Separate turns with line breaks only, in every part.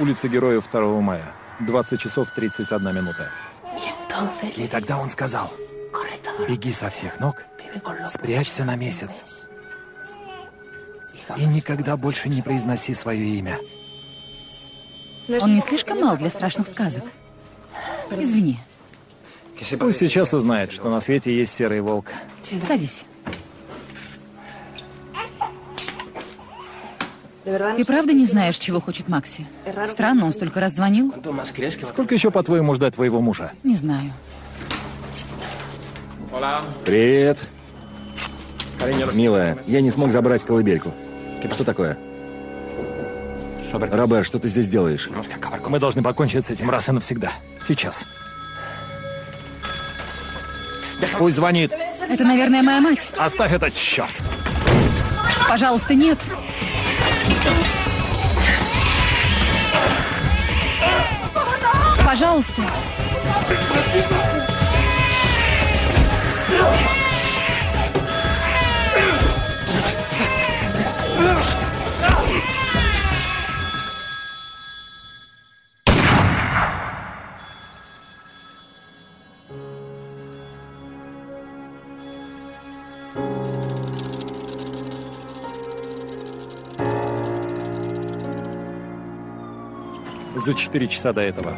Улица Героев 2 мая. 20 часов 31 минута. И тогда он сказал: беги со всех ног, спрячься на месяц. И никогда больше не произноси свое имя.
Он не слишком мал для страшных сказок? Извини.
Пусть сейчас узнает, что на свете есть серый волк.
Садись. Ты правда не знаешь, чего хочет Макси? Странно, он столько раз звонил.
Сколько еще, по-твоему, ждать твоего мужа?
Не знаю.
Привет. Милая, я не смог забрать колыбельку. Что такое? Робер, что ты здесь делаешь?
Мы должны покончить с этим раз и навсегда. Сейчас. Пусть звонит.
Это, наверное, моя мать.
Оставь этот черт.
Пожалуйста, нет. Пожалуйста.
За 4 часа до этого.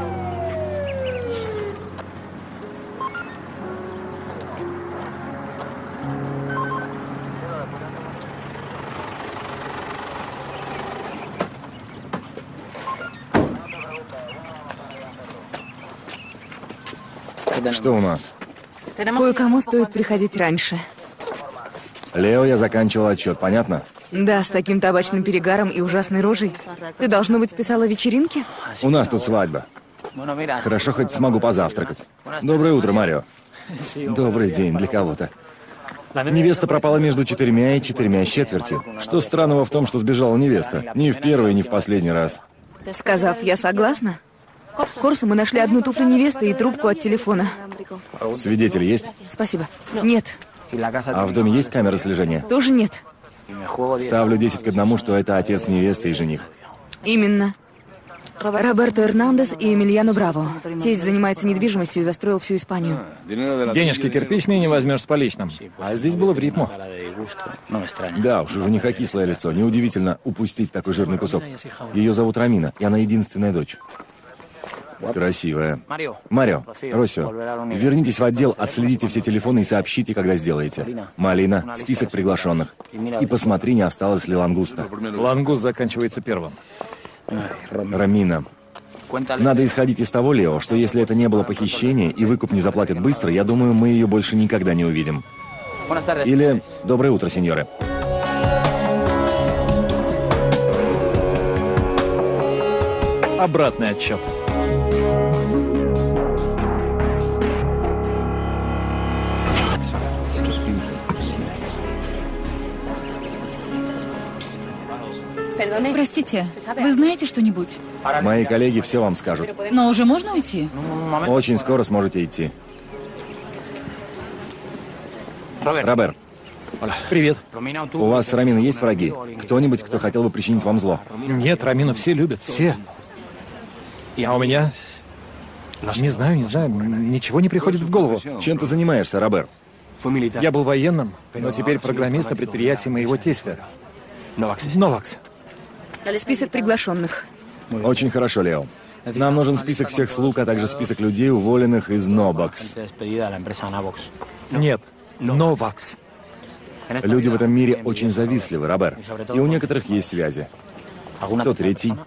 Что у нас?
Кое-кому стоит приходить раньше.
Лео, я заканчивал отчет, понятно?
Да, с таким табачным перегаром и ужасной рожей. Ты, должно быть, писала вечеринки?
У нас тут свадьба. Хорошо, хоть смогу позавтракать. Доброе утро, Марио. Добрый день для кого-то. Невеста пропала между 4 и 4 четвертью. Что странного в том, что сбежала невеста? Ни в первый, ни в последний раз.
Сказав «я согласна», Корсо, мы нашли одну туфлю невесты и трубку от телефона.
Свидетель есть?
Спасибо. Нет.
А в доме есть камеры слежения?
Тоже нет.
Ставлю 10 к 1, что это отец невесты и жених.
Именно. Роберто Эрнандес и Эмильяно Браво. Тесть занимается недвижимостью и застроил всю Испанию.
Денежки кирпичные не возьмешь с поличным. А здесь было в рифму.
Да уж, у жениха кислое лицо. Неудивительно упустить такой жирный кусок. Ее зовут Рамина, и она единственная дочь. Красивая. Марио, Росио, вернитесь в отдел, отследите все телефоны и сообщите, когда сделаете. Малина, список приглашенных. И посмотри, не осталось ли лангуста.
Лангуст заканчивается первым.
Рамина. Надо исходить из того, Лео, что если это не было похищение и выкуп не заплатят быстро, я думаю, мы ее больше никогда не увидим. Или «Доброе утро, сеньоры».
Обратный отчет.
Простите, вы знаете что-нибудь?
Мои коллеги все вам скажут.
Но уже можно уйти?
Очень скоро сможете идти. Робер,
Привет.
у вас с Раминой есть враги? Кто-нибудь, кто хотел бы причинить вам зло?
Нет, Рамину все любят, все. А у меня... Не знаю, ничего не приходит в голову.
Чем ты занимаешься, Робер?
Я был военным, но теперь программист на предприятии моего тестя. Новакс.
Список приглашенных.
Очень хорошо, Лео. Нам нужен список всех слуг, а также список людей, уволенных из Нобакс.
Нет, Новакс.
Люди в этом мире очень завистливы, Робер. И у некоторых есть связи. Кто третий?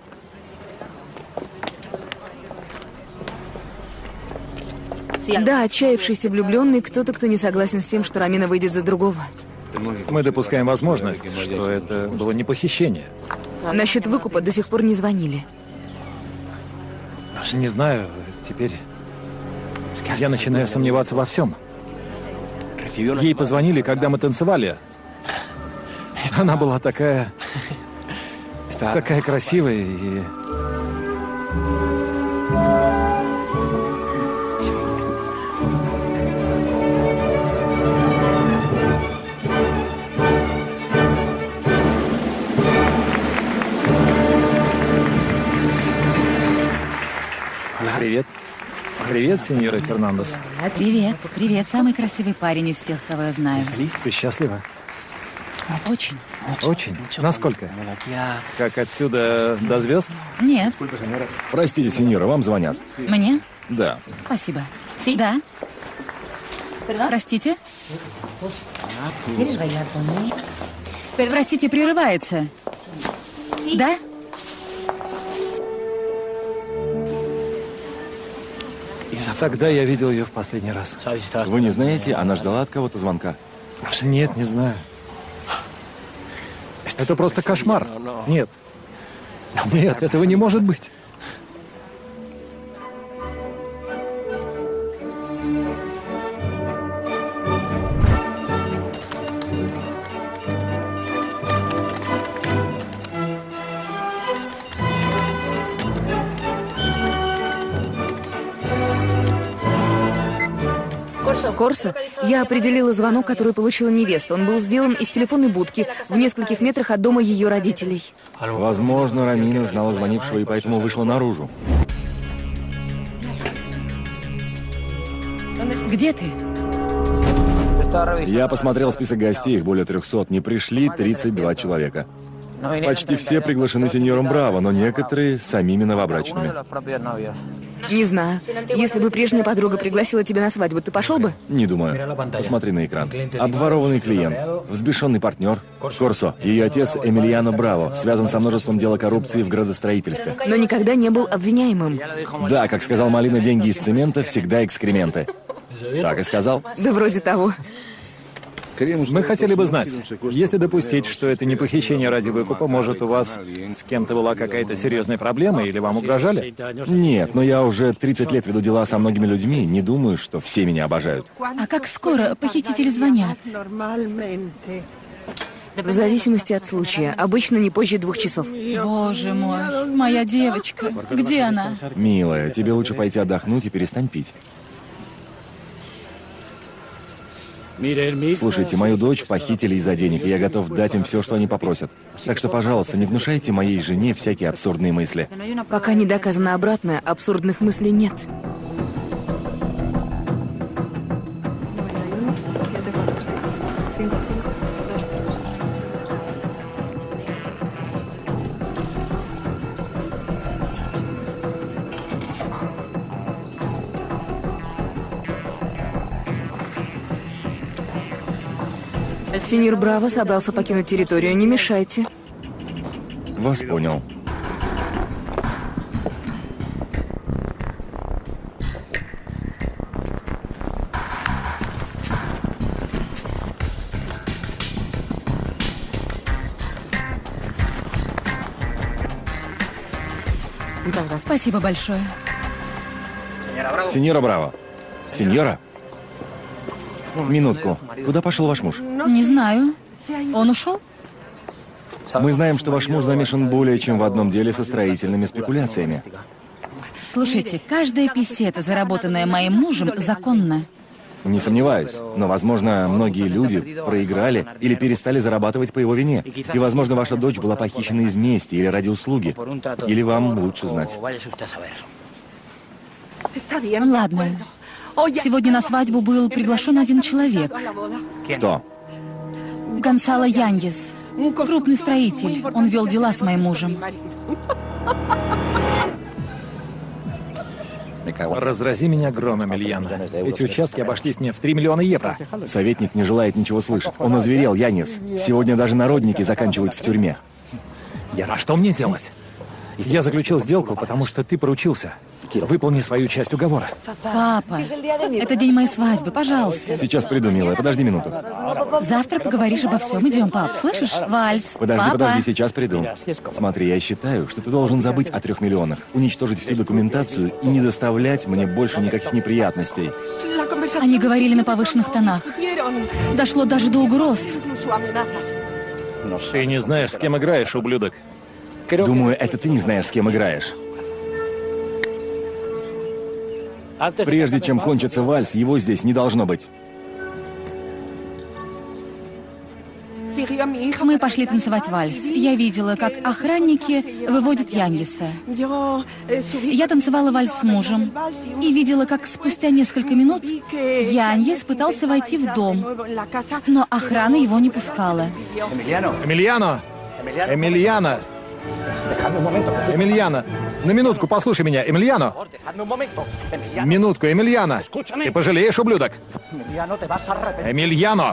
Да, отчаявшийся влюбленный, кто-то, кто не согласен с тем, что Рамина выйдет за другого.
Мы допускаем возможность, что это было не похищение.
Насчет выкупа до сих пор не звонили.
Не знаю, теперь я начинаю сомневаться во всем. Ей позвонили, когда мы танцевали. Она была такая красивая и... Привет. Привет, сеньора Фернандес.
Привет. Привет, самый красивый парень из всех, кого я знаю.
Ты счастлива?
Очень.
Очень? Насколько? Как отсюда до звезд?
Нет.
Простите, сеньора, вам звонят.
Мне?
Да.
Спасибо. Да. Простите? Простите, прерывается. Да?
Тогда я видел ее в последний раз.
Вы не знаете, она ждала от кого-то звонка.
Нет, не знаю. Это просто кошмар. Нет. Нет, этого не может быть.
Корсо, я определила звонок, который получила невеста. Он был сделан из телефонной будки в нескольких метрах от дома ее родителей.
Возможно, Ромина знала звонившего и поэтому вышла наружу.
Где ты?
Я посмотрел список гостей, их более 300. Не пришли 32 человека. Почти все приглашены сеньором Браво, но некоторые самими новобрачными.
Не знаю. Если бы прежняя подруга пригласила тебя на свадьбу, ты пошел бы?
Не думаю. Посмотри на экран. Обворованный клиент, взбешенный партнер. Корсо, ее отец Эмильяно Браво, связан со множеством дел о коррупции в градостроительстве.
Но никогда не был обвиняемым.
Да, как сказал Малина, деньги из цемента всегда экскременты. Так и сказал.
Да вроде того.
Мы хотели бы знать, если допустить, что это не похищение ради выкупа, может, у вас с кем-то была какая-то серьезная проблема или вам угрожали?
Нет, но я уже 30 лет веду дела со многими людьми, не думаю, что все меня обожают.
А как скоро похитители звонят?
В зависимости от случая. Обычно не позже 2 часов.
Боже мой, моя девочка. Где она?
Милая, тебе лучше пойти отдохнуть и перестань пить. Слушайте, мою дочь похитили из-за денег, и я готов дать им все, что они попросят. Так что, пожалуйста, не внушайте моей жене всякие абсурдные мысли.
Пока не доказано обратное, абсурдных мыслей нет. Сеньор Браво собрался покинуть территорию. Не мешайте.
Вас понял.
Спасибо большое.
Сеньора Браво. Сеньора? Минутку. Куда пошел ваш муж?
Не знаю. Он ушел?
Мы знаем, что ваш муж замешан более чем в одном деле со строительными спекуляциями.
Слушайте, каждая песета, заработанная моим мужем, законна.
Не сомневаюсь, но, возможно, многие люди проиграли или перестали зарабатывать по его вине. И, возможно, ваша дочь была похищена из мести или ради услуги. Или вам лучше знать.
Ладно. Сегодня на свадьбу был приглашен один человек.
Кто?
Гонсало Яньес. Крупный строитель. Он вел дела с моим мужем.
Разрази меня громом, Ильяна. Эти участки обошлись мне в 3 миллиона евро.
Советник не желает ничего слышать. Он озверел, Яньес. Сегодня даже народники заканчивают в тюрьме.
А что мне делать? Я заключил сделку, потому что ты поручился. Выполни свою часть уговора.
Папа, это день моей свадьбы, пожалуйста.
Сейчас приду, милая, подожди минуту.
Завтра поговоришь обо всем. Идем, пап, слышишь? Вальс.
Подожди, сейчас приду. Смотри, я считаю, что ты должен забыть о 3 миллионах, уничтожить всю документацию и не доставлять мне больше никаких неприятностей.
Они говорили на повышенных тонах. Дошло даже до угроз.
Ты не знаешь, с кем играешь, ублюдок.
Думаю, это ты не знаешь, с кем играешь. Прежде чем кончится вальс, его здесь не должно быть.
Мы пошли танцевать вальс. Я видела, как охранники выводят Яньеса. Я танцевала вальс с мужем и видела, как спустя несколько минут Яньес пытался войти в дом, но охрана его не пускала.
Эмильяно! Эмильяно! Эмильяно! На минутку, послушай меня, Эмильяно! Минутку, Эмильяно! Ты пожалеешь, ублюдок! Эмильяно!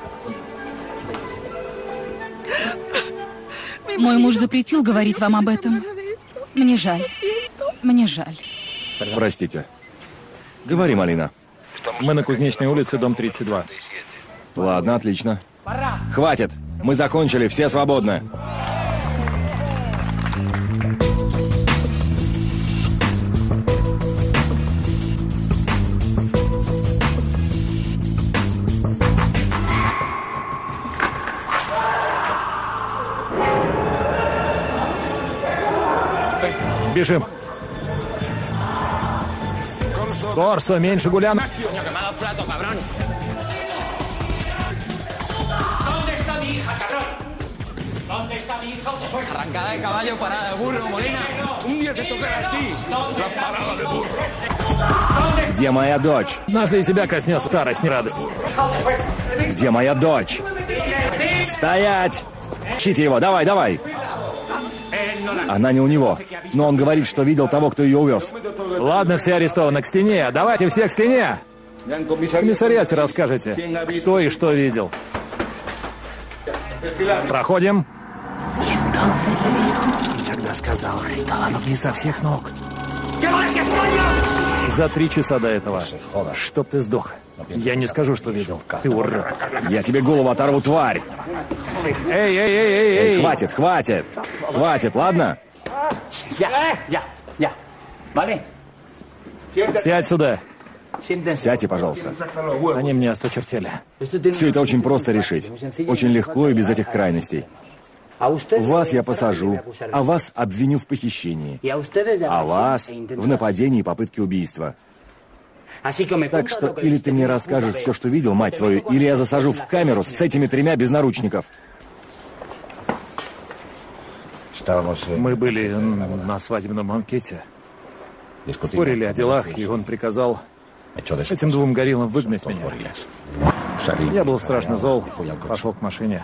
Мой муж запретил говорить вам об этом. Мне жаль. Мне жаль.
Простите. Говори, Малина.
Мы на Кузнечной улице, дом 32.
Ладно, отлично. Хватит! Мы закончили, все свободны.
Бежим. Корсо, меньше гулян.
Arrancada de caballo, parada de burro, Molina. Un día te tocará a ti la parada de burro.
Где моя дочь?
Однажды и тебя коснется старость, не радость.
Где моя дочь? Стоять! Ищите его, давай, давай! Она не у него, но он говорит, что видел того, кто ее увез.
Ладно, все арестованы, к стене. Давайте все к стене. В комиссариате расскажете, кто и что видел. Проходим. И тогда сказал, не со всех ног. За 3 часа до этого. Чтоб ты сдох. Я не скажу, что видел. Ты урод.
Я тебе голову оторву, тварь!
Эй!
Хватит, хватит! Хватит, ладно?
Сядь сюда.
Сядьте, пожалуйста.
Они мне осточертели.
Все это очень просто решить. Очень легко и без этих крайностей. Вас я посажу, а вас обвиню в похищении, а вас в нападении и попытке убийства. Так что или ты мне расскажешь все, что видел, мать твою, или я засажу в камеру с этими 3 без наручников.
Мы были на свадебном банкете. Спорили о делах, и он приказал этим 2 гориллам выгнать меня. Я был страшно зол, пошел к машине.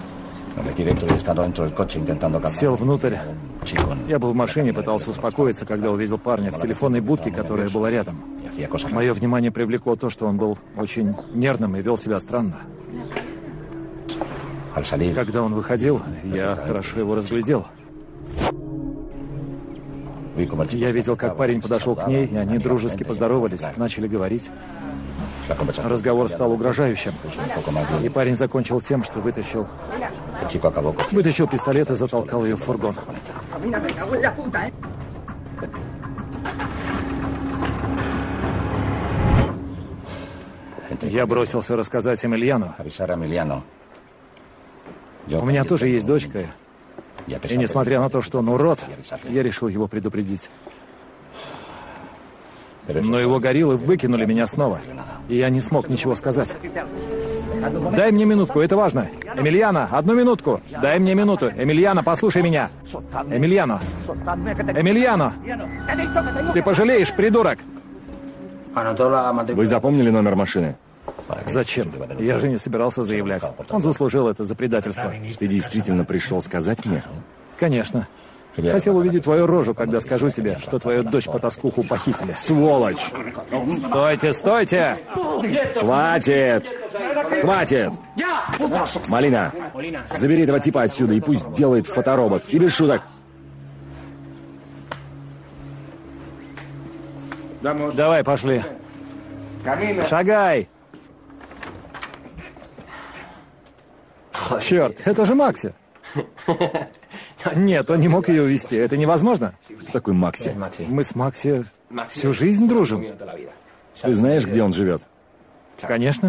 Сел внутрь. Я был в машине, пытался успокоиться, когда увидел парня в телефонной будке, которая была рядом. Мое внимание привлекло то, что он был очень нервным и вел себя странно. Когда он выходил, я хорошо его разглядел. Я видел, как парень подошел к ней, и они дружески поздоровались, начали говорить. Разговор стал угрожающим. И парень закончил тем, что вытащил пистолет и затолкал ее в фургон. Я бросился рассказать Эмильяну. У меня тоже есть дочка. И несмотря на то, что он урод, я решил его предупредить. Но его гориллы выкинули меня снова, и я не смог ничего сказать. Дай мне минутку, это важно. Эмильяно, 1 минутку. Дай мне минуту. Эмильяно, послушай меня. Эмильяно. Эмильяно. Ты пожалеешь, придурок.
Вы запомнили номер машины?
Зачем? Я же не собирался заявлять. Он заслужил это за предательство.
Ты действительно пришел сказать мне?
Конечно. Хотел увидеть твою рожу, когда скажу тебе, что твою дочь-потаскуху похитили.
Сволочь!
Стойте, стойте!
Хватит! Хватит! Малина, забери этого типа отсюда и пусть делает фоторобот. И без шуток.
Давай, пошли. Шагай! Черт, это же Макси. Нет, он не мог ее увезти. Это невозможно.
Кто такой Макси?
Мы с Макси всю жизнь дружим.
Ты знаешь, где он живет?
Конечно.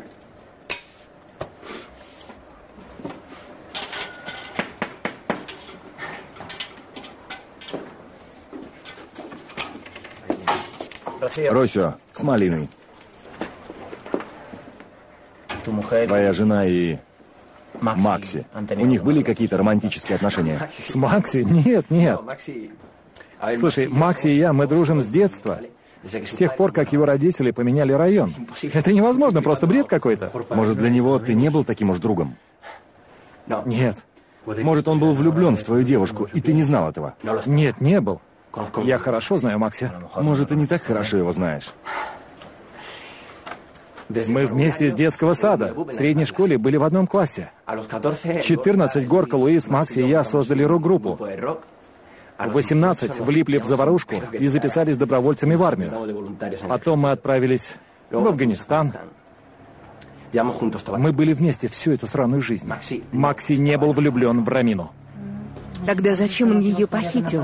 Росио, с Малиной. Твоя жена и Макси. У них были какие-то романтические отношения?
С Макси? Нет, нет. Слушай, Макси и я, мы дружим с детства. С тех пор, как его родители поменяли район. Это невозможно, просто бред какой-то.
Может, для него ты не был таким уж другом?
Нет.
Может, он был влюблен в твою девушку, и ты не знал этого?
Нет, не был. Я хорошо знаю Макси.
Может, ты не так хорошо его знаешь?
Мы вместе с детского сада. В средней школе были в одном классе. 14 Горка, Луис, Макси и я создали рок-группу. В 18 влипли в заварушку и записались добровольцами в армию. Потом мы отправились в Афганистан. Мы были вместе всю эту сраную жизнь. Макси не был влюблен в Рамину.
Тогда зачем он ее похитил?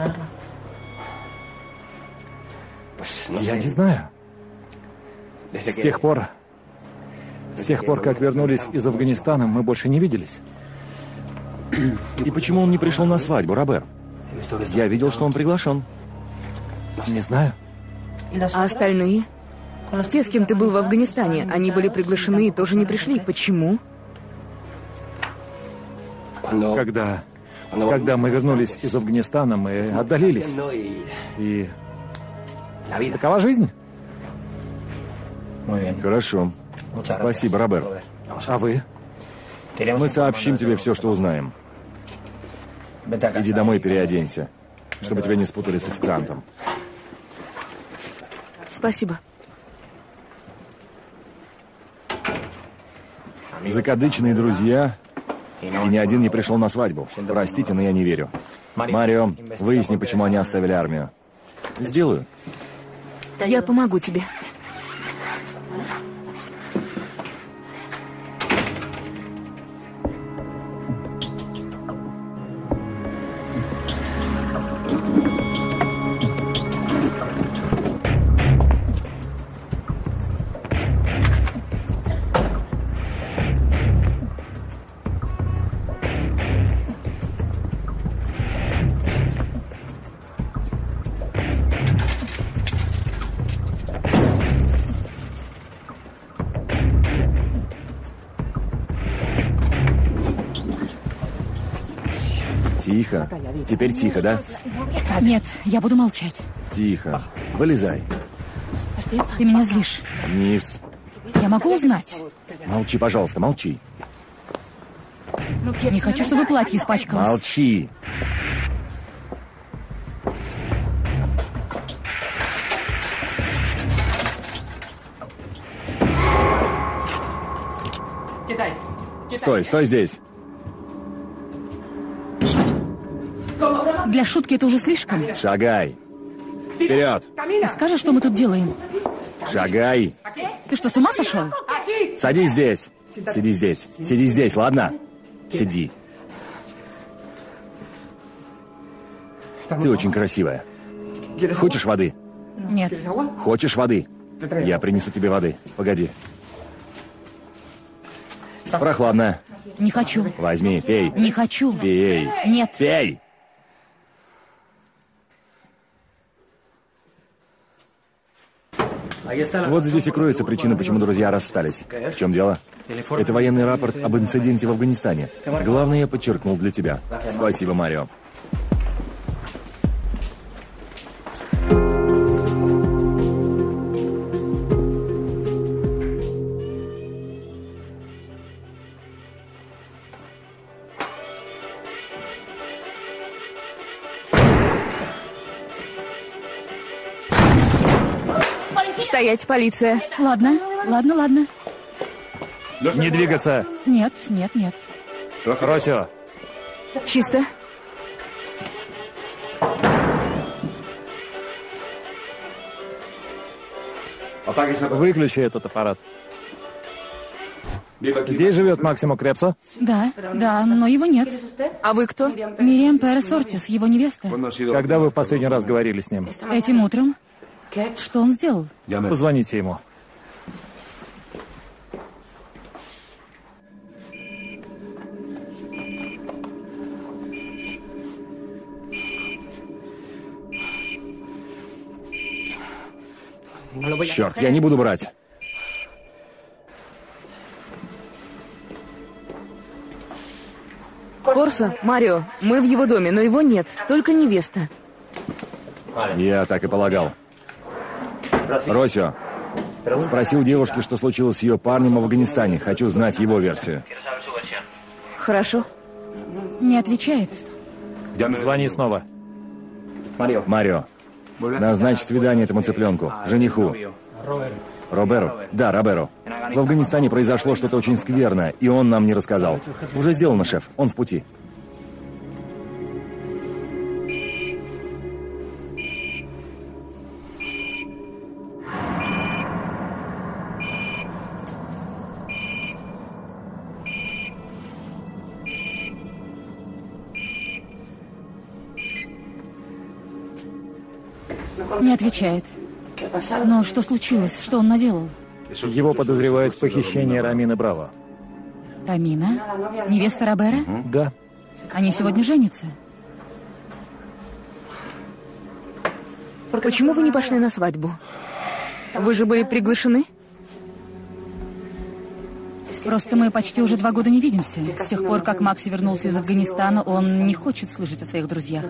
Я не знаю. С тех пор, как вернулись из Афганистана, мы больше не виделись.
И почему он не пришел на свадьбу, Робер? Я видел, что он приглашен.
Не знаю.
А остальные? Те, с кем ты был в Афганистане, они были приглашены и тоже не пришли. Почему?
Когда мы вернулись из Афганистана, мы отдалились. И такова жизнь.
Хорошо. Спасибо, Робер.
А вы?
Мы сообщим тебе все, что узнаем. Иди домой, переоденься, чтобы тебя не спутали с официантом.
Спасибо.
Закадычные друзья, и ни один не пришел на свадьбу. Простите, но я не верю. Марио, выясни, почему они оставили армию. Сделаю.
Я помогу тебе.
Тихо. Теперь тихо, да?
Нет, я буду молчать.
Тихо. Вылезай.
Ты меня злишь.
Вниз.
Я могу узнать?
Молчи, пожалуйста, молчи.
Не хочу, чтобы платье испачкалось.
Молчи. Стой, стой здесь.
Для шутки это уже слишком.
Шагай. Вперед.
Ты скажешь, что мы тут делаем?
Шагай.
Ты что, с ума сошел?
Садись здесь. Сиди здесь. Сиди здесь, ладно? Сиди. Ты очень красивая. Хочешь воды?
Нет.
Хочешь воды? Я принесу тебе воды. Погоди. Прохладная.
Не хочу.
Возьми, пей.
Не хочу.
Пей.
Нет.
Пей. Вот здесь и кроется причина, почему друзья расстались. В чем дело? Это военный рапорт об инциденте в Афганистане. Главное, я подчеркнул для тебя. Спасибо, Марио.
Стоять, полиция.
Ладно, ладно, ладно.
Не двигаться.
Нет, нет, нет.
Росио.
Чисто.
Выключи этот аппарат. Здесь живет Максимо Крепсо?
Да, да, но его нет.
А вы кто?
Мириам Перес Ортис, его невеста.
Когда вы в последний раз говорили с ним?
Этим утром. Что он сделал?
Позвоните ему.
Черт, я не буду брать.
Роса, Марио, мы в его доме, но его нет, только невеста.
Я так и полагал. Росио, спроси у девушки, что случилось с ее парнем в Афганистане. Хочу знать его версию.
Хорошо.
Не отвечает.
Звони снова.
Марио, назначь свидание этому цыпленку, жениху. Роберу? Да, Роберу. В Афганистане произошло что-то очень скверное, и он нам не рассказал. Уже сделано, шеф, он в пути.
Не отвечает. Но что случилось? Что он наделал?
Его подозревают в похищении Рамины Браво.
Рамина? Невеста Робера?
Да.
Они сегодня женятся.
Почему вы не пошли на свадьбу? Вы же были приглашены?
Просто мы почти уже 2 года не видимся. С тех пор, как Макси вернулся из Афганистана, он не хочет слышать о своих друзьях.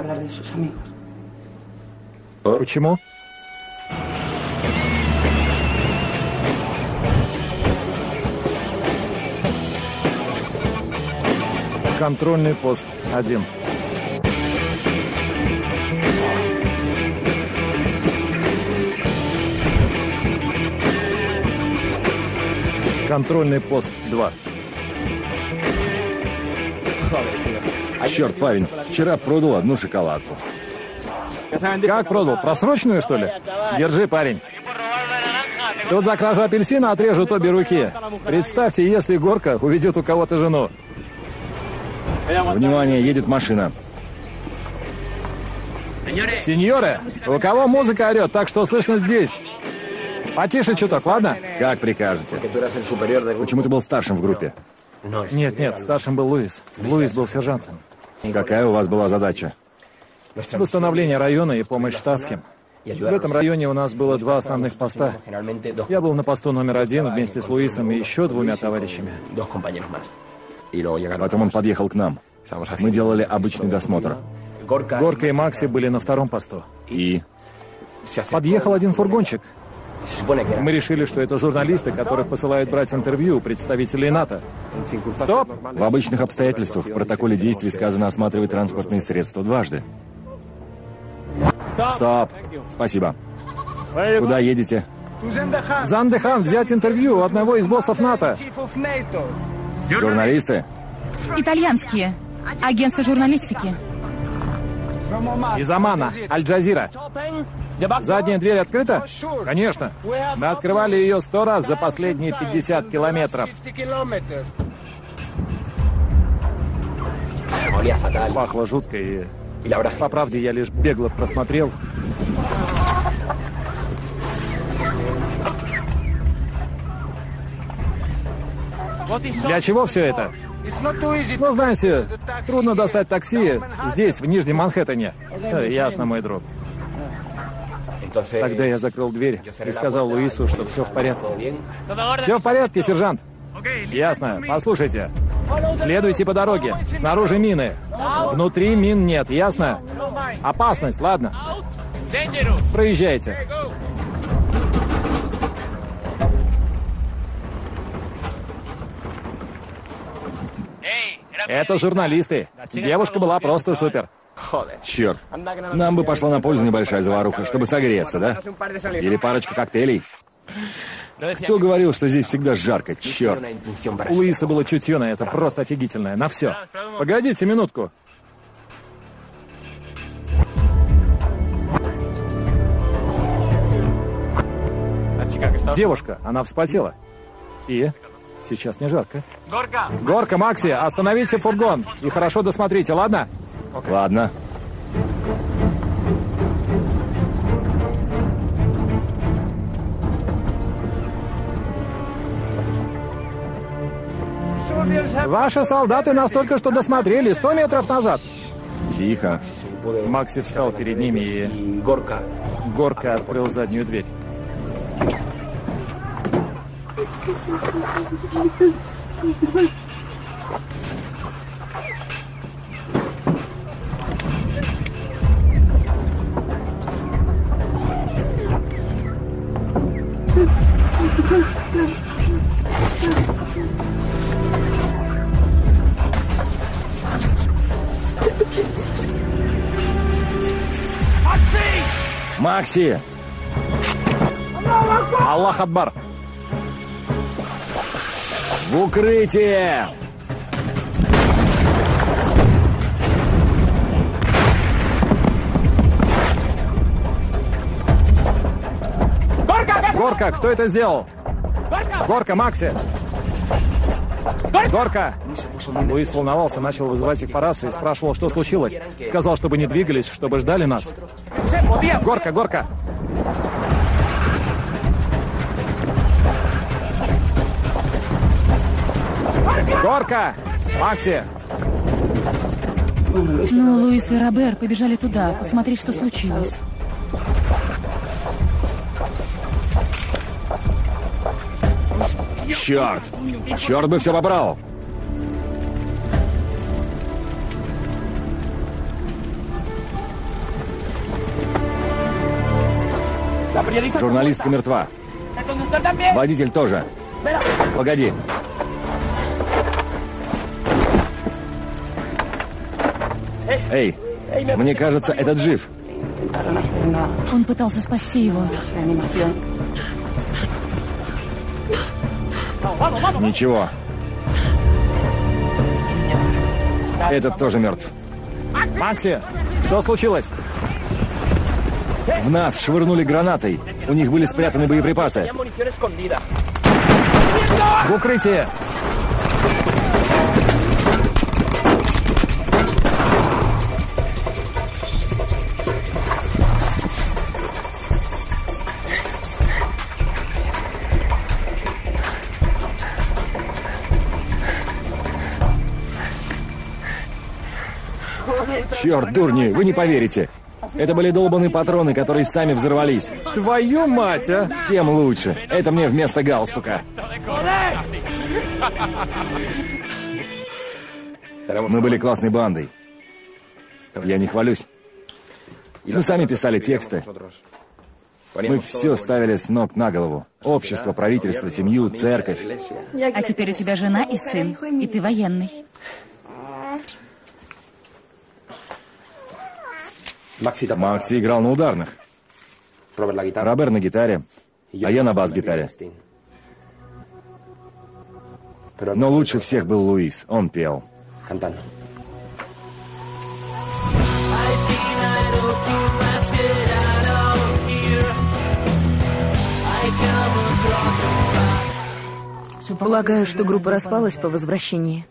Почему? Контрольный пост 1. Контрольный пост 2.
Черт, парень, вчера продал одну шоколадку.
Как продал? Просроченную, что ли? Держи, парень. Тут за кражу апельсина отрежут обе руки. Представьте, если Горка уведет у кого-то жену.
Внимание, едет машина.
Сеньоры, у кого музыка орет, так что слышно здесь? Потише чуток, ладно?
Как прикажете. Почему ты был старшим в группе?
Нет, старшим был Луис. Луис был сержантом.
Какая у вас была задача?
Восстановление района и помощь штатским. В этом районе у нас было 2 основных поста. Я был на посту номер 1 вместе с Луисом и еще 2 товарищами.
Потом он подъехал к нам. Мы делали обычный досмотр.
Горка и Макси были на 2-м посту.
И?
Подъехал один фургончик. Мы решили, что это журналисты, которых посылают брать интервью у представителей НАТО. Стоп!
В обычных обстоятельствах в протоколе действий сказано осматривать транспортные средства дважды. Стоп! Спасибо. Куда едете?
В Зандехан взять интервью у одного из боссов НАТО.
Журналисты?
Итальянские. Агентство журналистики.
Из Омана, Аль-Джазира. Задняя дверь открыта? Конечно. Мы открывали ее 100 раз за последние 50 километров. Пахло жутко, и по правде я лишь бегло просмотрел. Для чего все это? Ну, знаете, трудно достать такси здесь, в Нижнем Манхэттене. Ясно, мой друг. Тогда я закрыл дверь и сказал Луису, что все в порядке. Все в порядке, сержант. Ясно. Послушайте. Следуйте по дороге. Снаружи мины. Внутри мин нет, ясно? Опасность, ладно? Проезжайте. Это журналисты. Девушка была просто супер.
Черт. Нам бы пошла на пользу небольшая заваруха, чтобы согреться, да? Или парочка коктейлей. Кто говорил, что здесь всегда жарко? Черт.
У Луиса было чутье на это, просто офигительное, на все. Погодите минутку. Девушка, она вспотела. И сейчас не жарко. Горка, Макси, остановите фургон и хорошо досмотрите, ладно?
Ладно.
Ваши солдаты нас только что досмотрели 100 метров назад.
Тихо.
Макси встал перед ними, и Горка открыл заднюю дверь.
Макси!
Аллах Акбар!
В укрытие!
Горка, кто это сделал? Горка, Макси! Горка! Луис волновался, начал вызывать их по рации, спрашивал, что случилось. Сказал, чтобы не двигались, чтобы ждали нас. Горка, Горка! Горка! Макси!
Ну, Луис и Робер побежали туда, посмотреть, что случилось.
Черт! Черт бы все побрал! Журналистка мертва. Водитель тоже. Погоди. Эй, мне кажется, этот жив.
Он пытался спасти его.
Ничего. Этот тоже мертв.
Макси, что случилось?
В нас швырнули гранатой. У них были спрятаны боеприпасы.
В укрытие!
Черт, дурни, вы не поверите. Это были долбаные патроны, которые сами взорвались.
Твою мать, а!
Тем лучше. Это мне вместо галстука. Мы были классной бандой. Я не хвалюсь. Мы сами писали тексты. Мы все ставили с ног на голову. Общество, правительство, семью, церковь.
А теперь у тебя жена и сын, и ты военный.
Макси играл на ударных. Робер на гитаре, а я на бас-гитаре. Но лучше всех был Луис. Он пел.
Полагаю, что группа распалась по возвращении.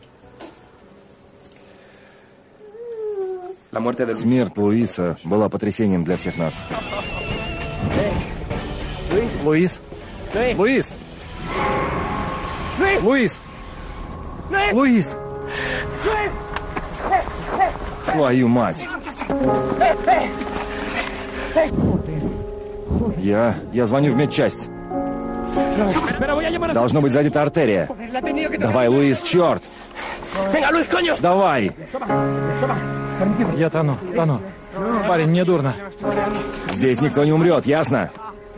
Смерть Луиса была потрясением для всех нас.
Луис? Луис? Луис? Луис?
Твою мать! Я звоню в медчасть. Должно быть задета артерия. Давай, Луис, черт! Давай!
Я тону. Парень, мне дурно.
Здесь никто не умрет, ясно?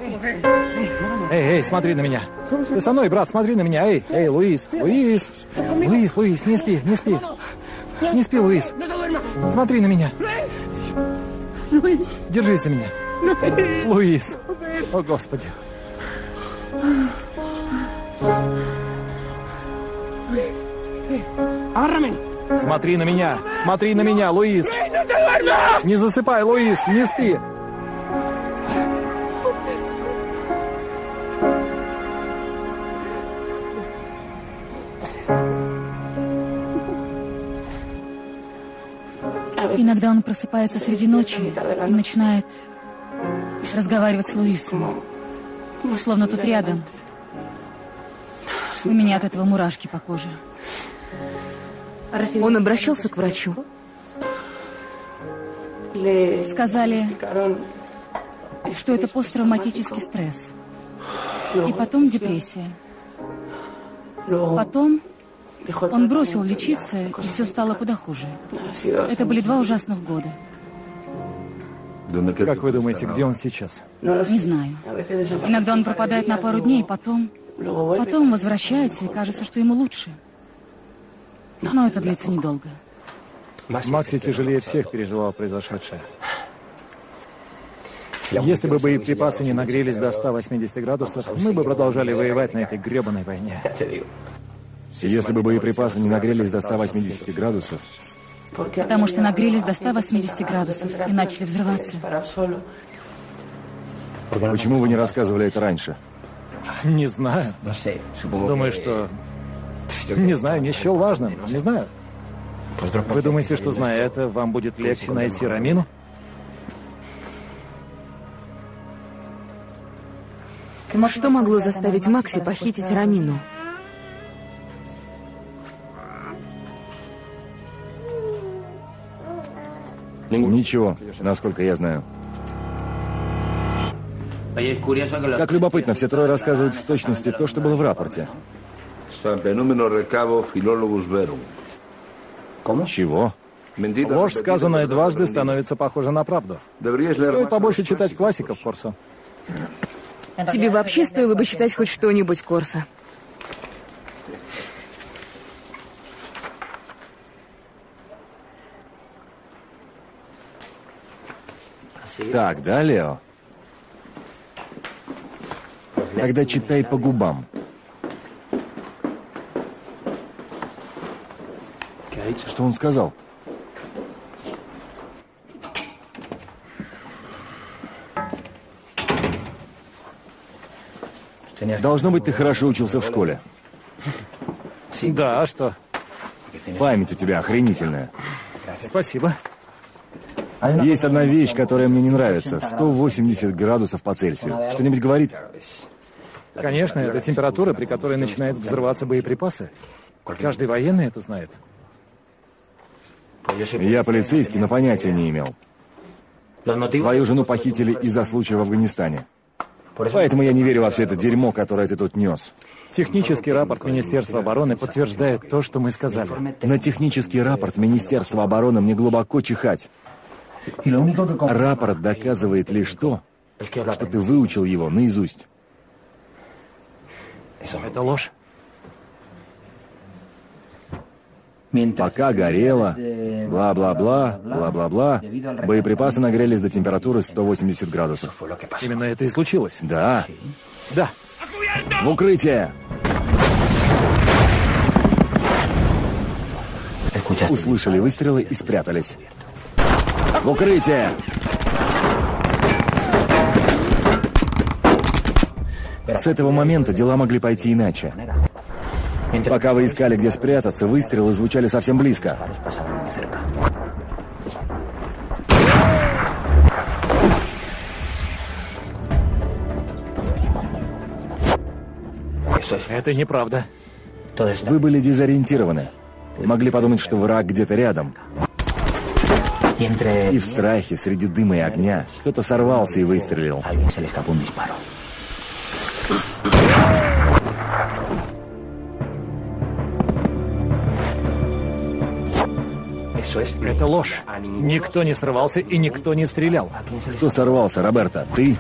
Эй, смотри на меня. Ты со мной, брат, смотри на меня. Эй, Луис. Луис, не спи. Не спи, Луис. Смотри на меня. Держись за меня. Луис. О, Господи. Смотри на меня, Луис. Не засыпай, Луис, не спи.
Иногда он просыпается среди ночи и начинает разговаривать с Луисом. Словно тут рядом. У меня от этого мурашки по коже.
Он обращался к врачу?
Сказали, что это посттравматический стресс. И потом депрессия. Потом он бросил лечиться, и все стало куда хуже. Это были 2 ужасных года.
Как вы думаете, где он сейчас?
Не знаю. Иногда он пропадает на пару дней, потом возвращается, и кажется, что ему лучше. Но это длится недолго.
Макси тяжелее всех переживал произошедшее. Если бы боеприпасы не нагрелись до 180 градусов, мы бы продолжали воевать на этой гребаной войне.
Если бы боеприпасы не нагрелись до 180 градусов...
Потому что нагрелись до 180 градусов и начали взрываться.
Почему вы не рассказывали это раньше?
Не знаю. Думаю, что... Не знаю, не счел важным. Не знаю. Вы думаете, что, зная это, вам будет легче найти Рамину?
Что могло заставить Макси похитить Рамину?
Ничего, насколько я знаю. Как любопытно, все трое рассказывают в точности то, что было в рапорте. Чего?
Ложь, сказанная дважды, становится похожа на правду. Стоит побольше читать классиков, Корсо.
Тебе вообще стоило бы читать хоть что-нибудь, Корсо.
Так, да, Лео? Тогда читай по губам. Что он сказал? Должно быть, ты хорошо учился в школе.
Да, а что?
Память у тебя охренительная.
Спасибо.
Есть одна вещь, которая мне не нравится. 180 градусов по Цельсию. Что-нибудь говорит?
Конечно, это температура, при которой начинают взрываться боеприпасы. Каждый военный это знает.
Я полицейский, но понятия не имел. Твою жену похитили из-за случая в Афганистане. Поэтому я не верю во все это дерьмо, которое ты тут нес.
Технический рапорт Министерства обороны подтверждает то, что мы сказали.
На технический рапорт Министерства обороны мне глубоко чихать. Рапорт доказывает лишь то, что ты выучил его наизусть.
Это ложь.
Пока горело, бла-бла-бла, бла-бла-бла, боеприпасы нагрелись до температуры 180 градусов.
Именно это и случилось.
Да.
Да.
В укрытие! Услышали выстрелы и спрятались. В укрытие! С этого момента дела могли пойти иначе. Пока вы искали, где спрятаться, выстрелы звучали совсем близко.
Это неправда.
Вы были дезориентированы. Могли подумать, что враг где-то рядом. И в страхе, среди дыма и огня, кто-то сорвался и выстрелил.
Это ложь. Никто не срывался и никто не стрелял.
Кто сорвался, Роберто? Ты?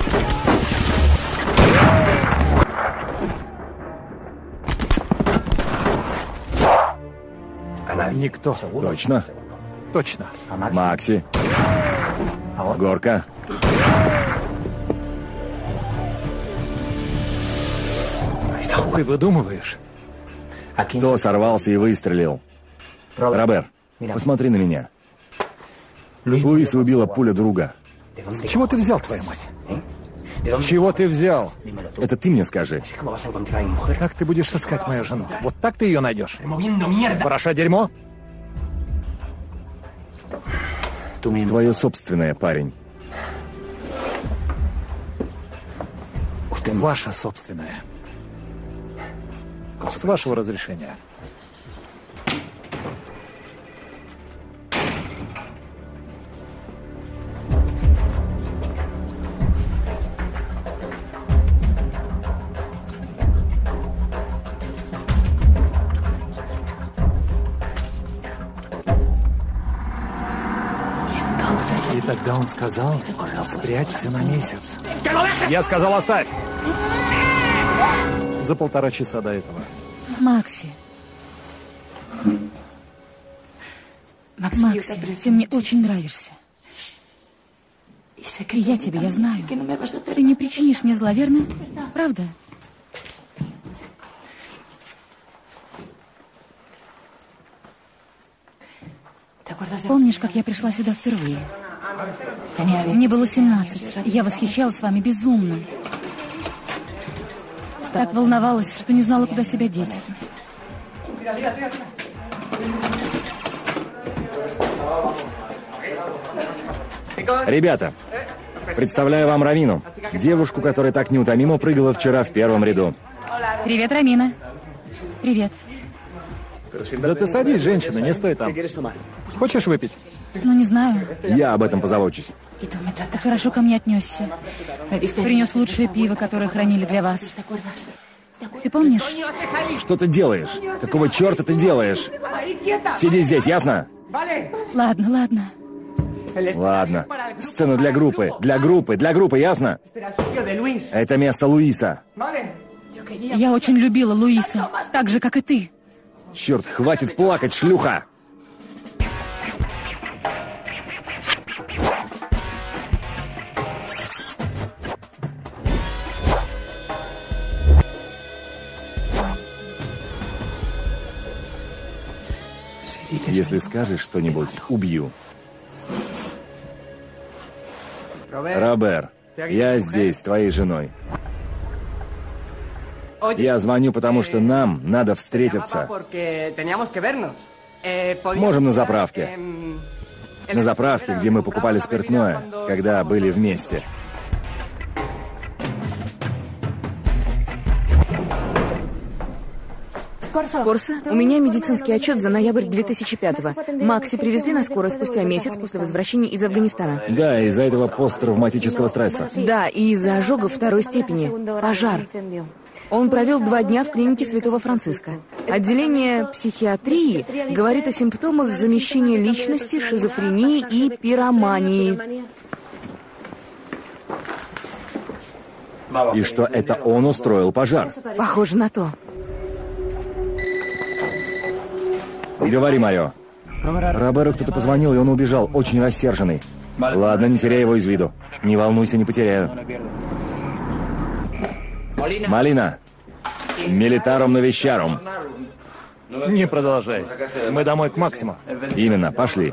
Никто.
Точно?
Точно.
Макси? Горка?
Ты выдумываешь?
Кто сорвался и выстрелил? Робер, посмотри на меня. Луиса убила пуля друга.
С чего ты взял, твою мать? С чего ты взял?
Это ты мне скажи.
Как ты будешь искать мою жену? Вот так ты ее найдешь? Вороша дерьмо?
Твое собственное, парень.
Ваша собственная. С вашего разрешения. И тогда он сказал, спрячься на месяц. Я сказал, оставь! За 1,5 часа до этого.
Макси. Макси, ты мне очень нравишься. Я тебя, я знаю. Ты не причинишь мне зла, верно? Правда? Помнишь, как я пришла сюда впервые? Мне было 17. Я восхищалась вами безумно. Так волновалась, что не знала, куда себя деть.
Ребята, представляю вам Рамину, девушку, которая так неутомимо прыгала вчера в первом ряду.
Привет, Рамина. Привет.
Да ты садись, женщина, не стой там. Хочешь выпить?
Ну, не знаю.
Я об этом позабочусь.
Ты хорошо ко мне отнесся. Принес лучшее пиво, которое хранили для вас. Ты помнишь?
Что ты делаешь? Какого черта ты делаешь? Сиди здесь, ясно?
Ладно, ладно.
Ладно. Сцена для группы, ясно? Это место Луиса.
Я очень любила Луиса, так же, как и ты.
Черт, хватит плакать, шлюха! Если скажешь что-нибудь, убью. Робер, я здесь, с твоей женой. Я звоню, потому что нам надо встретиться. Можем на заправке. На заправке, где мы покупали спиртное, когда были вместе.
Корса, у меня медицинский отчет за ноябрь 2005-го. Макси привезли на скорой спустя месяц после возвращения из Афганистана.
Да, из-за этого посттравматического стресса.
Да, и из-за ожога второй степени. Пожар. Он провел 2 дня в клинике Святого Франциска. Отделение психиатрии говорит о симптомах замещения личности, шизофрении и пиромании.
И что это он устроил пожар?
Похоже на то.
Говори, Марио. Роберу кто-то позвонил, и он убежал, очень рассерженный. Ладно, не теряй его из виду. Не волнуйся, не потеряю. Малина. Милитарум новищарум.
Не продолжай. Мы домой к Максиму.
Именно, пошли.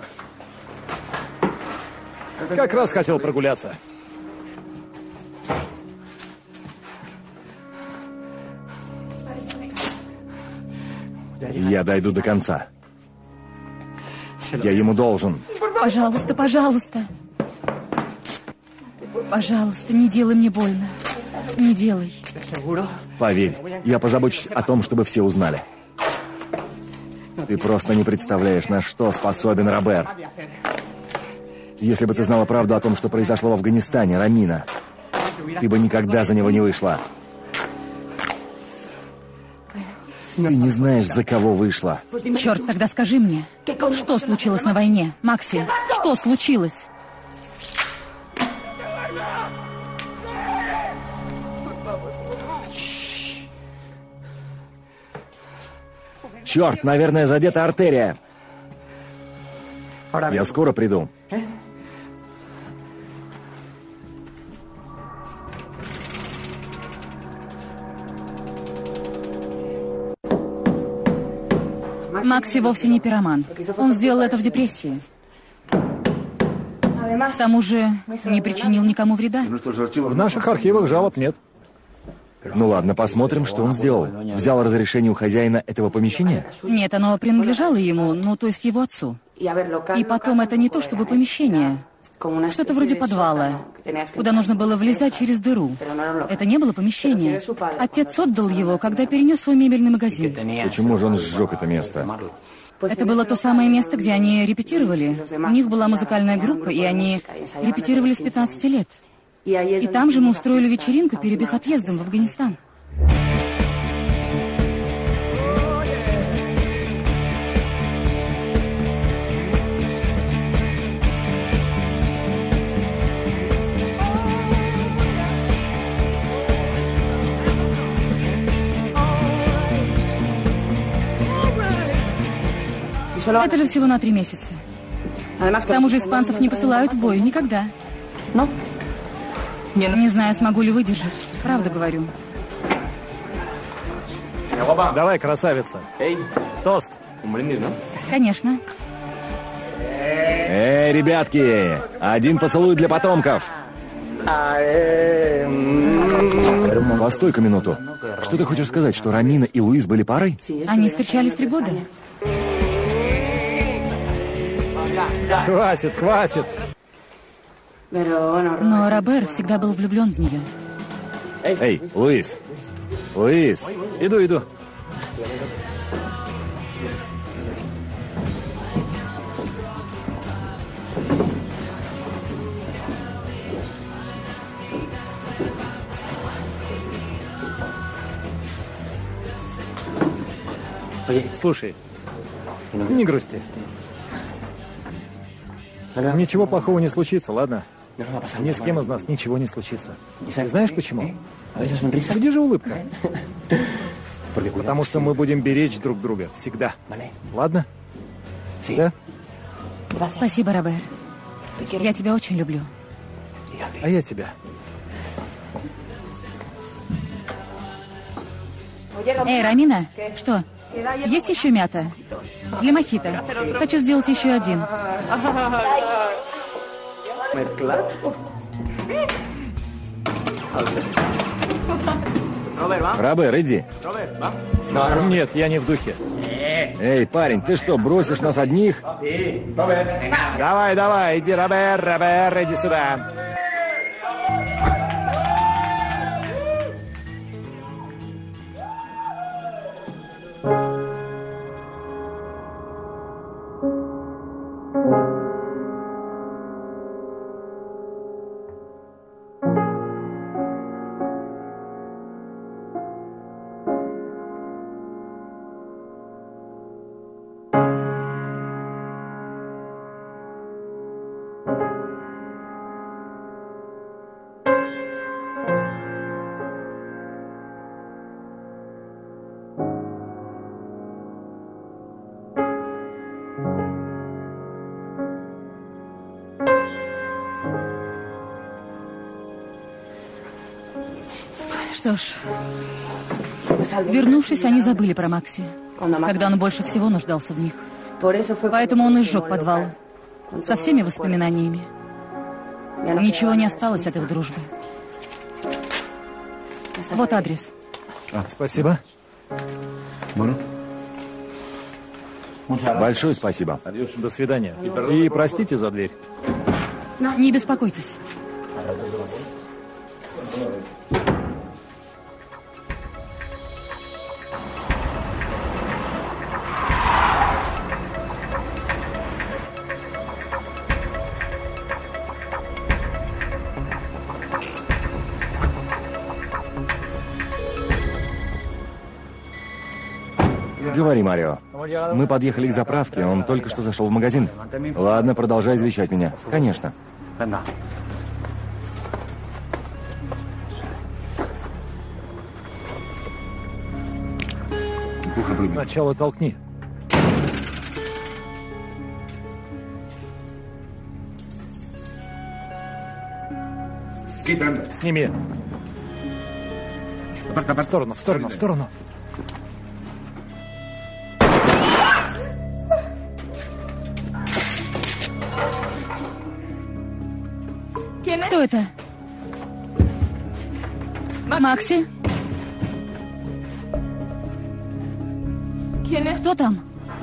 Как раз хотел прогуляться.
Я дойду до конца. Я ему должен.
Пожалуйста, пожалуйста. Пожалуйста, не делай мне больно. Не делай.
Поверь, я позабочусь о том, чтобы все узнали. Ты просто не представляешь, на что способен Робер. Если бы ты знала правду о том, что произошло в Афганистане, Рамина, ты бы никогда за него не вышла. Ты не знаешь, за кого вышла.
Черт, тогда скажи мне, что случилось на войне? Макси, что случилось?
Черт, наверное, задета артерия. Я скоро приду.
Макси вовсе не пироман. Он сделал это в депрессии. К тому же не причинил никому вреда.
В наших архивах жалоб нет.
Ну ладно, посмотрим, что он сделал. Взял разрешение у хозяина этого помещения?
Нет, оно принадлежало ему, ну, то есть его отцу. И потом, это не то чтобы помещение. Что-то вроде подвала, куда нужно было влезать через дыру. Это не было помещение. Отец отдал его, когда перенес свой мебельный магазин.
Почему же он сжег это место?
Это было то самое место, где они репетировали. У них была музыкальная группа, и они репетировали с 15 лет. И там же мы устроили вечеринку перед их отъездом в Афганистан. Это же всего на 3 месяца. К тому же испанцев не посылают в бой никогда. Не знаю, смогу ли выдержать. Правду говорю.
Давай, красавица. Тост.
Конечно.
Эй, ребятки, один поцелуй для потомков. Постой-ка минуту. Что ты хочешь сказать, что Ромина и Луис были парой?
Они встречались 3 года.
Хватит, хватит.
Но Робер всегда был влюблен в нее.
Эй, Луис. Луис.
Иду. Слушай, не грусти. Ничего плохого не случится, ладно? Ни с кем из нас ничего не случится. Знаешь почему? Где же улыбка? Потому что мы будем беречь друг друга всегда. Ладно? Да?
Спасибо, Робер. Я тебя очень люблю.
А я тебя.
Эй, Ромина, что? Есть еще мята? Для мохито. Хочу сделать еще один.
Робер, иди.
Нет, я не в духе.
Эй, парень, ты что, бросишь нас одних?
Давай, иди, Робер, иди сюда.
Что ж, вернувшись, они забыли про Макси, когда он больше всего нуждался в них. Поэтому он и сжег подвал со всеми воспоминаниями. Ничего не осталось от их дружбы. Вот адрес.
Спасибо.
Большое спасибо.
До свидания. И простите за дверь.
Не беспокойтесь.
Говори, Марио. Мы подъехали к заправке, он только что зашел в магазин. Ладно, продолжай извещать меня. Конечно.
Сначала толкни. Сними. В сторону.
Кто это? Макси? Кто там?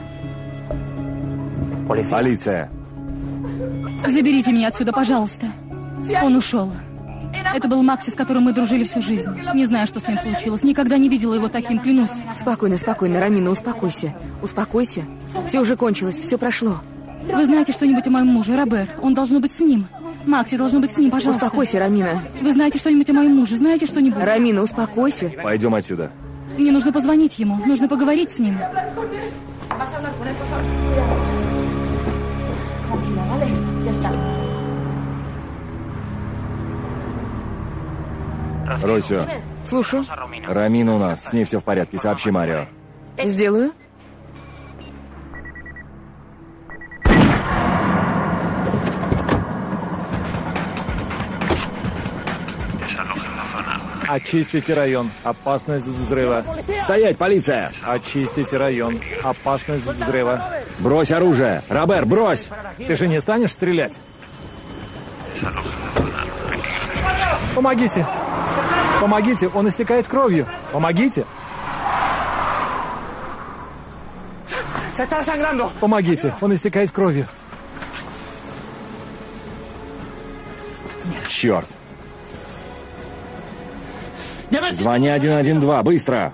Полиция.
Заберите меня отсюда, пожалуйста. Он ушел. Это был Макси, с которым мы дружили всю жизнь. Не знаю, что с ним случилось. Никогда не видела его таким, клянусь.
Спокойно, Ромина, успокойся. Успокойся. Все уже кончилось, все прошло.
Вы знаете что-нибудь о моем муже, Робер? Он должно быть с ним. Макси должно быть с ним, пожалуйста.
Успокойся, Ромина.
Вы знаете что-нибудь о моем муже? Знаете что-нибудь?
Ромина, успокойся.
Пойдем отсюда.
Мне нужно позвонить ему. Нужно поговорить с ним.
Росио.
Слушаю.
Ромина у нас. С ней все в порядке. Сообщи Марио.
Сделаю.
Очистите район. Опасность взрыва.
Стоять, полиция!
Очистите район. Опасность взрыва.
Брось оружие! Робер, брось!
Ты же не станешь стрелять? Помогите! Помогите! Он истекает кровью! Помогите! Помогите! Он истекает кровью!
Черт! Звони 112, быстро!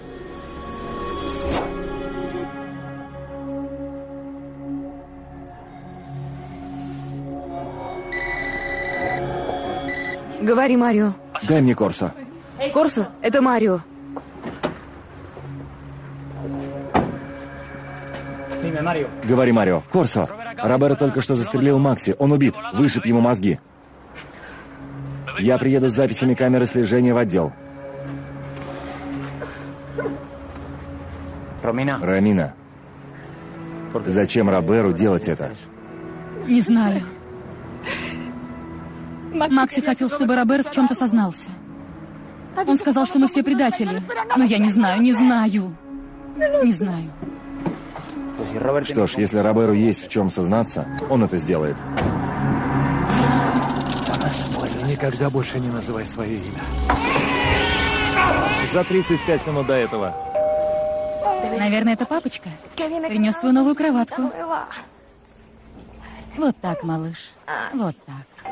Говори, Марио.
Дай мне Корсо.
Корсо, это Марио.
Говори, Марио. Корсо. Роберо только что застрелил Макси. Он убит. Вышиб ему мозги. Я приеду с записями камеры слежения в отдел. Ромина. Зачем Роберу делать это?
Не знаю. Макси хотел, чтобы Робер в чем-то сознался. Он сказал, что мы все предатели. Но я не знаю. Не знаю.
Что ж, если Роберу есть в чем сознаться, он это сделает.
Никогда больше не называй свое имя. За 35 минут до этого.
Наверное, это папочка. Принес твою новую кроватку. Вот так, малыш. Вот так.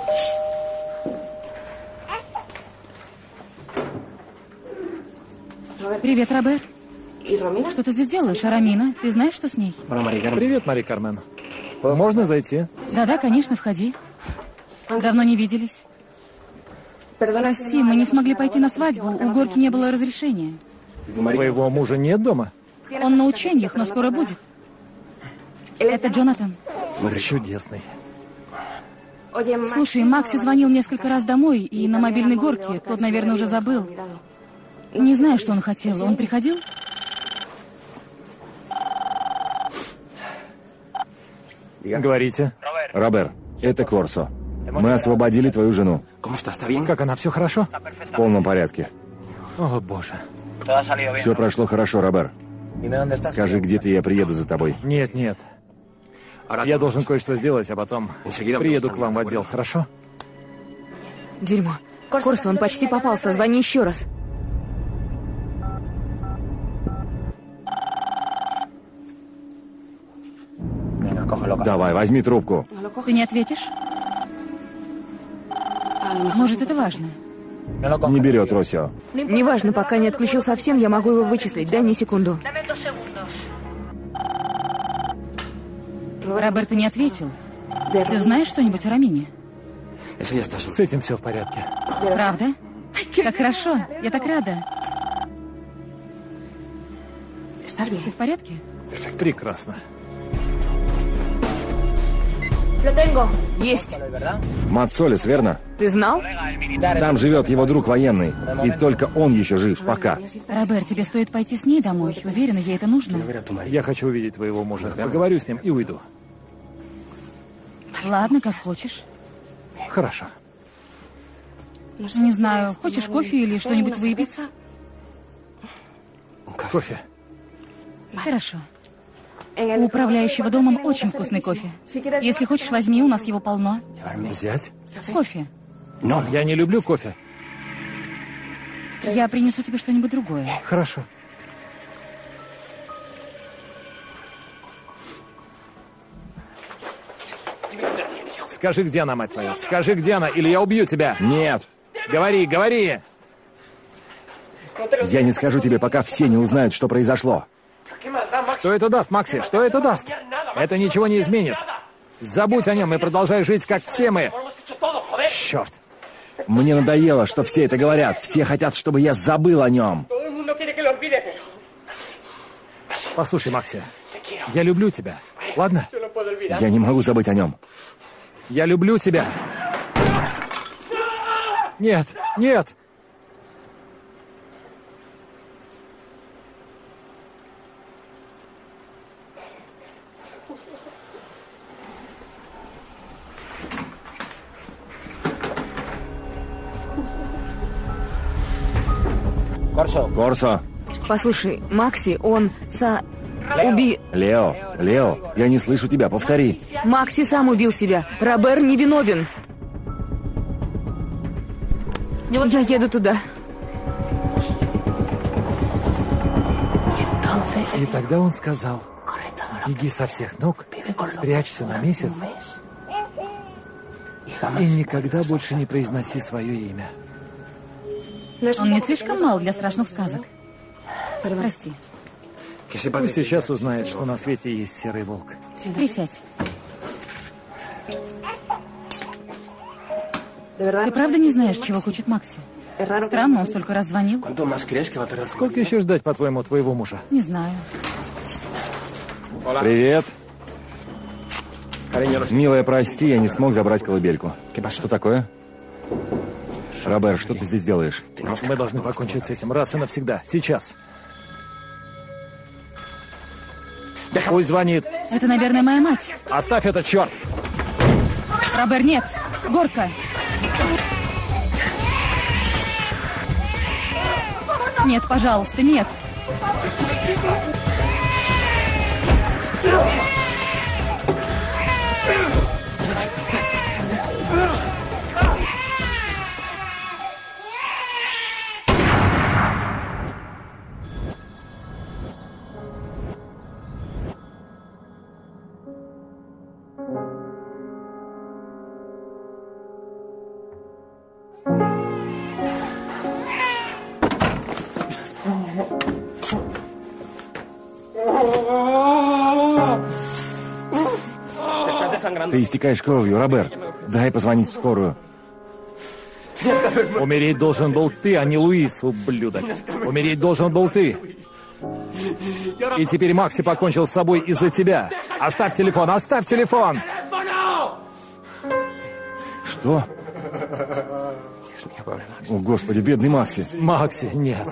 Привет, Робер. Что ты здесь делаешь, Ромина? Ты знаешь, что с ней?
Привет, Мари Кармен. Можно зайти?
Да, конечно, входи. Давно не виделись. Прости, мы не смогли пойти на свадьбу. У Горки не было разрешения.
Твоего мужа нет дома?
Он на учениях, но скоро будет. Это Джонатан.
Чудесный.
Слушай, Макси звонил несколько раз домой, и на мобильной Горке. Тот, наверное, уже забыл. Не знаю, что он хотел. Он приходил?
Говорите.
Робер, это Корсо. Мы освободили твою жену.
Как она? Все хорошо?
В полном порядке.
О, боже.
Все прошло хорошо, Робер. Скажи, где ты, я приеду за тобой.
Нет. Я должен кое-что сделать, а потом приеду к вам в отдел, хорошо?
Дерьмо. Корсо, он почти попался. Звони еще раз.
Давай, возьми трубку.
Ты не ответишь? Может, это важно?
Не берет Росио.
Неважно, пока не отключил совсем, я могу его вычислить. Дай мне секунду.
Роберт, ты не ответил. Ты знаешь что-нибудь о Ромине?
С этим все в порядке.
Правда? Как хорошо. Я так рада. Ты в порядке?
Прекрасно.
Есть.
Мацолес, верно?
Ты знал?
Там живет его друг военный. И только он еще жив, пока.
Роберт, тебе стоит пойти с ней домой. Уверена, ей это нужно.
Я хочу увидеть твоего мужа. Поговорю с ним и уйду.
Ладно, как хочешь.
Хорошо.
Не знаю, хочешь кофе или что-нибудь выпить?
Кофе.
Хорошо. У управляющего домом очень вкусный кофе. Если хочешь, возьми, у нас его полно.
Взять?
Кофе.
Я не люблю кофе.
Я принесу тебе что-нибудь другое.
Хорошо. Скажи, где она, мать твою? Скажи, где она, или я убью тебя.
Нет.
Говори.
Я не скажу тебе, пока все не узнают, что произошло.
Что это даст, Макси? Что это даст? Это ничего не изменит. Забудь о нем и продолжай жить, как все мы. Черт.
Мне надоело, что все это говорят. Все хотят, чтобы я забыл о нем.
Послушай, Макси, я люблю тебя. Ладно?
Я не могу забыть о нем.
Я люблю тебя. Нет.
Корсо.
Послушай, Макси, он
Лео, я не слышу тебя, повтори.
Макси сам убил себя. Робер невиновен. Я еду туда.
И тогда он сказал: беги со всех ног, спрячься на месяц и никогда больше не произноси свое имя.
Он не слишком мал для страшных сказок. Прости.
Пусть сейчас узнает, что на свете есть серый волк.
Присядь. Ты правда не знаешь, чего хочет Макси? Странно, он столько раз звонил.
Сколько еще ждать, по-твоему, твоего мужа?
Не знаю.
Привет. Милая, прости, я не смог забрать колыбельку. Что такое? Робер, что ты здесь делаешь?
Мы должны покончить с этим раз и навсегда. Сейчас. Пусть звонит.
Это, наверное, моя мать.
Оставь это, черт!
Робер, нет. Горка. Нет, пожалуйста, нет.
Ты истекаешь кровью, Робер. Дай позвонить в скорую.
Умереть должен был ты, а не Луис, ублюдок. Умереть должен был ты. И теперь Макси покончил с собой из-за тебя. Оставь телефон, оставь телефон!
Что? О, Господи, бедный Макси.
Макси, нет.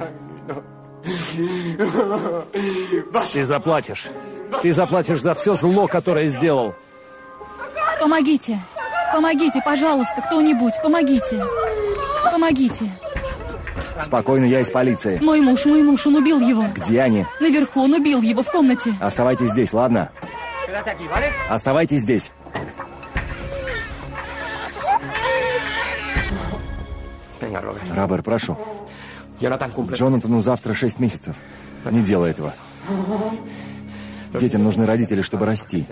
Ты заплатишь. Ты заплатишь за все зло, которое сделал.
Помогите. Помогите, пожалуйста, кто-нибудь. Помогите. Помогите.
Спокойно, я из полиции.
Мой муж, он убил его.
Где они?
Наверху, он убил его в комнате.
Оставайтесь здесь, ладно? Оставайтесь здесь. Робер, прошу. Джонатану завтра 6 месяцев. Не делай этого. Детям нужны родители, чтобы расти.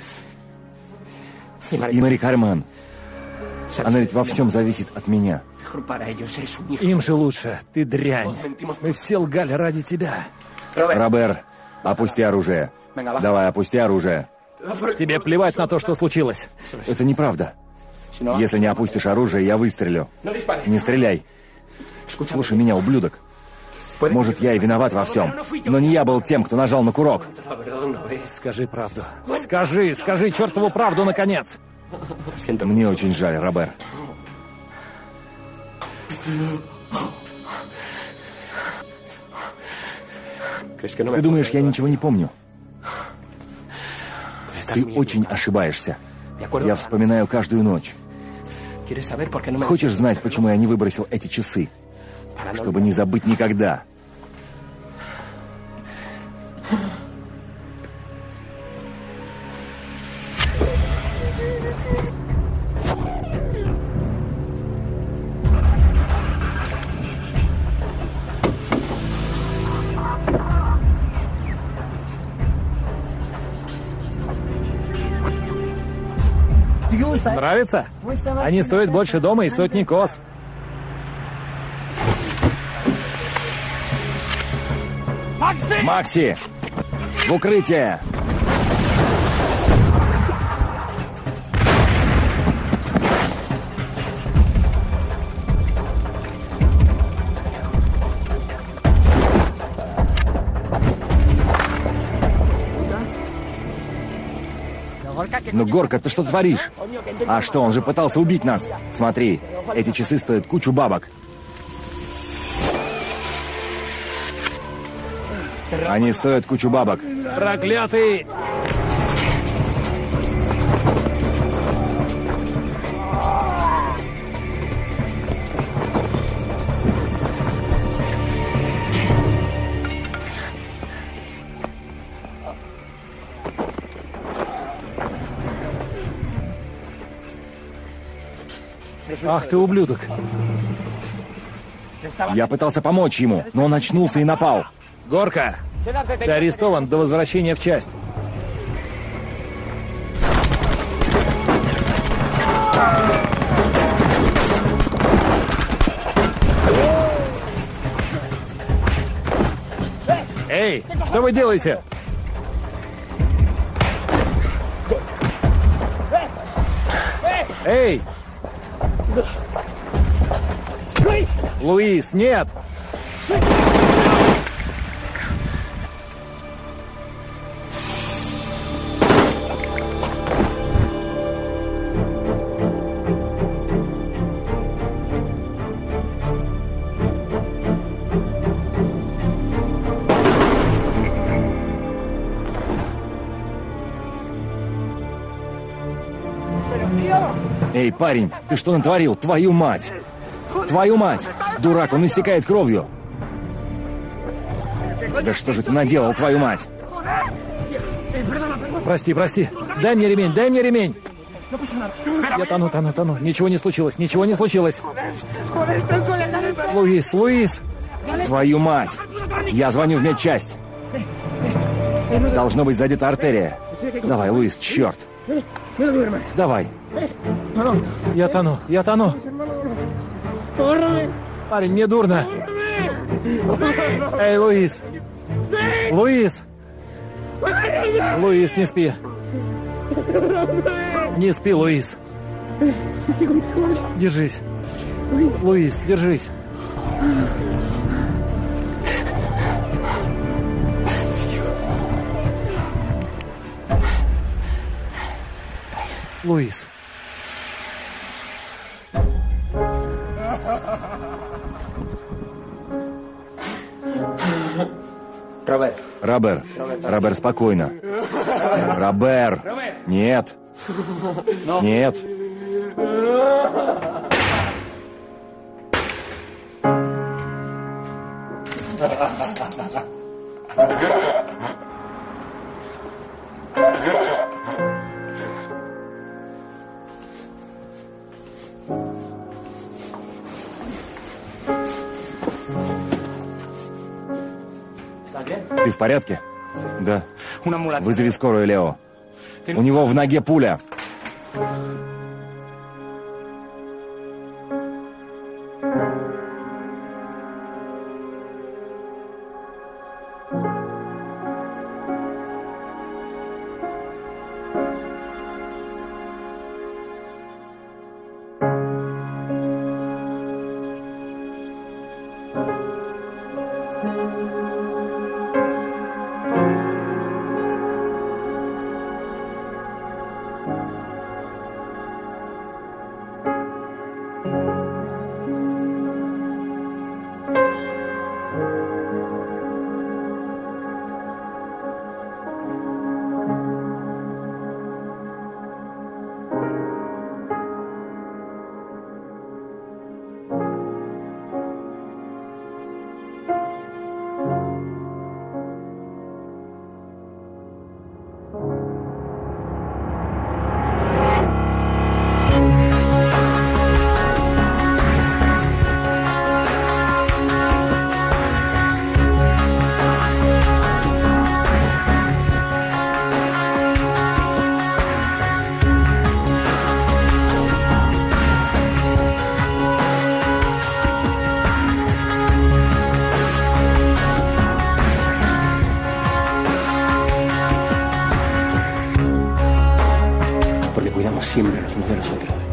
И Мари Карман. Она ведь во всем зависит от меня.
Им же лучше. Ты дрянь. Мы все лгали ради тебя.
Робер, опусти оружие. Давай, опусти оружие.
Тебе плевать на то, что случилось.
Это неправда. Если не опустишь оружие, я выстрелю. Не стреляй. Слушай меня, ублюдок. Может, я и виноват во всем, но не я был тем, кто нажал на курок.
Скажи правду. Скажи чертову правду, наконец.
Мне очень жаль, Робер. Ты думаешь, я ничего не помню? Ты очень ошибаешься. Я вспоминаю каждую ночь. Хочешь знать, почему я не выбросил эти часы? Чтобы не забыть никогда.
Нравится? Они стоят больше дома и сотни коз.
Макси! В укрытие! Ну, Горка, ты что творишь? А что, он же пытался убить нас. Смотри, эти часы стоят кучу бабок. Они стоят кучу бабок.
Проклятый! Ах ты, ублюдок.
Я пытался помочь ему, но он очнулся и напал.
Горка, ты арестован до возвращения в часть. Эй, что вы делаете? Эй! Луис, нет!
Эй, парень, ты что натворил? Твою мать! Твою мать! Дурак, он истекает кровью! Да что же ты наделал, твою мать?
Прости, прости. Дай мне ремень, дай мне ремень. Я тону. Ничего не случилось, ничего не случилось. Луис, Луис!
Твою мать! Я звоню в медчасть. Должно быть задета артерия. Давай, Луис, черт. Давай.
Я тону. Парень, мне дурно. Эй, Луис! Луис! Луис, не спи. Не спи, Луис. Держись. Луис, держись. Луис.
Робер, спокойно. Робер! Нет. Нет. Ты в порядке? Да. Вызови скорую, Лео. У него в ноге пуля.
Siempre nos de nosotros.